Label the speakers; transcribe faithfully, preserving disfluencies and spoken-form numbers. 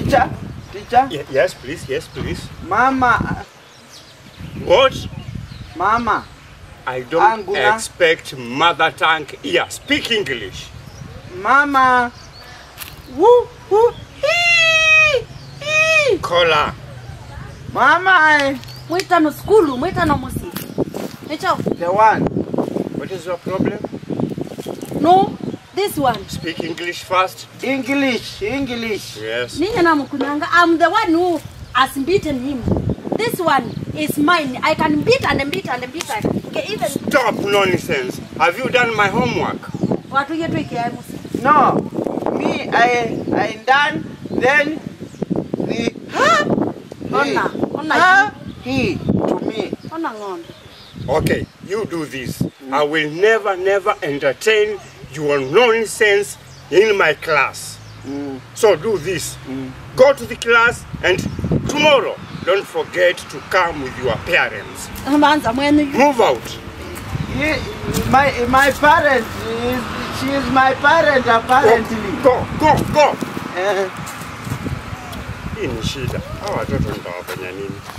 Speaker 1: Teacher, teacher.
Speaker 2: Y yes, please. Yes, please.
Speaker 1: Mama.
Speaker 2: What?
Speaker 1: Mama.
Speaker 2: I don't
Speaker 1: Anguna.
Speaker 2: expect mother tongue here. Speak English.
Speaker 1: Mama. Woo, woo. Hee, hee.
Speaker 2: Kola.
Speaker 1: Mama.
Speaker 3: Mwita no skulu, mwita no musi. Echo.
Speaker 1: The one.
Speaker 2: What is your problem?
Speaker 3: No, this one.
Speaker 2: Speak English first.
Speaker 1: English, English.
Speaker 2: Yes.
Speaker 3: Ninya na mkunyanga. I'm the one who has beaten him. This one is mine. I can beat and beat and beat. Okay, even.
Speaker 2: Stop nonsense. Have you done my homework?
Speaker 3: Watu yetu ikiai musi.
Speaker 1: No. Me, I, I done. Then the huh?
Speaker 3: Ona, ona.
Speaker 1: Huh? He to me.
Speaker 3: Ona ng'ombe.
Speaker 2: Okay, you do this. I will never, never entertain your nonsense in my class.
Speaker 1: Mm.
Speaker 2: So do this.
Speaker 1: Mm.
Speaker 2: Go to the class and tomorrow, don't forget to come with your parents.
Speaker 3: Manza mwenu.
Speaker 2: Move out.
Speaker 1: He, my my parent is she is my parent apparently.
Speaker 2: Go, go, go.
Speaker 1: Uh,
Speaker 2: Hii ni shida. Hawa watoto nitawafanya nini?